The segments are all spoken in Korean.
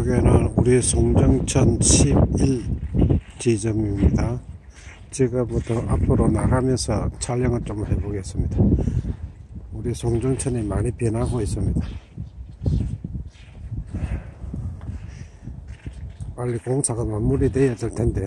여기는 우리 송정천 11 지점입니다. 제가부터 앞으로 나가면서 촬영을 좀 해보겠습니다. 우리 송정천이 많이 변하고 있습니다. 빨리 공사가 마무리돼야 될 텐데.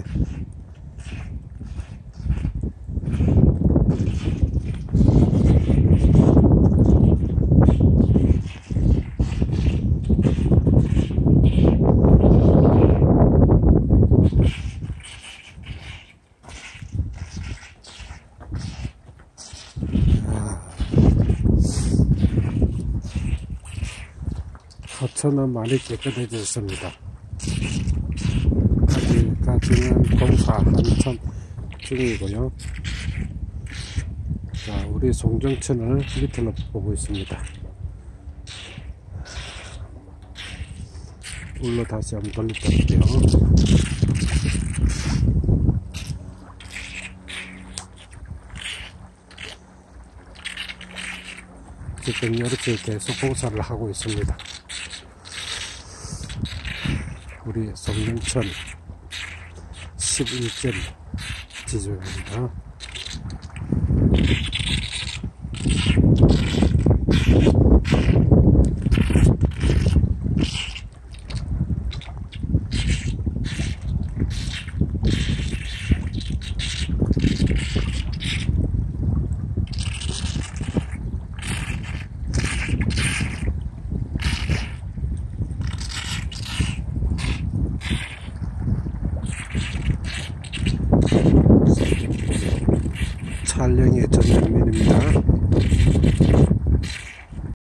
하천은 많이 깨끗해졌습니다. 아직까지는 공사 한참 중이고요. 자, 우리 송정천을 밑으로 보고 있습니다. 물로 다시 한번 돌려드릴게요. 지금 이렇게 계속 공사를 하고 있습니다. 우리 송정천 11점 지점입니다. 촬영에